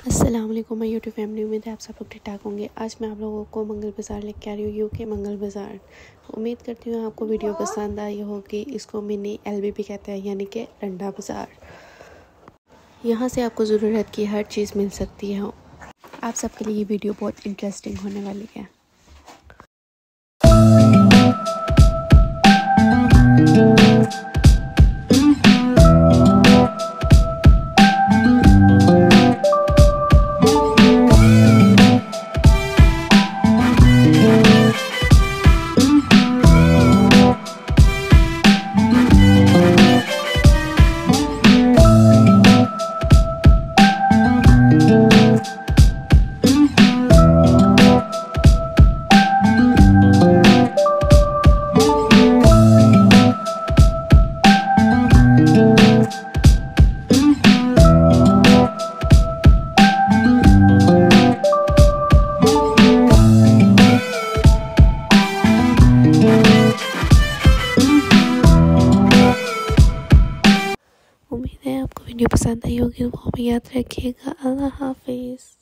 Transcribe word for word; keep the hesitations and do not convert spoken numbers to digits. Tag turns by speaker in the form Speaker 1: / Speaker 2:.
Speaker 1: अस्सलाम वालेकुम my YouTube family. उम्मीद है आप सब लोग ठीक ठाक होंगे। आज मैं आप लोगों को मंगल बाज़ार लेके आ रही हूँ, यूके मंगल बाज़ार। उम्मीद करती हूँ आपको वीडियो पसंद आई होगी। इसको मिनी एलबी भी कहते हैं, यानी कि रंडा बाज़ार। यहाँ से आपको ज़रूरत की हर चीज़ मिल सकती है। आप सबके लिए ये वीडियो बहुत इंटरेस्टिंग होने वाली है। उम्मीद है आपको वीडियो पसंद आई होगी। वो भी याद रखिएगा। अल्लाह हाफिज़।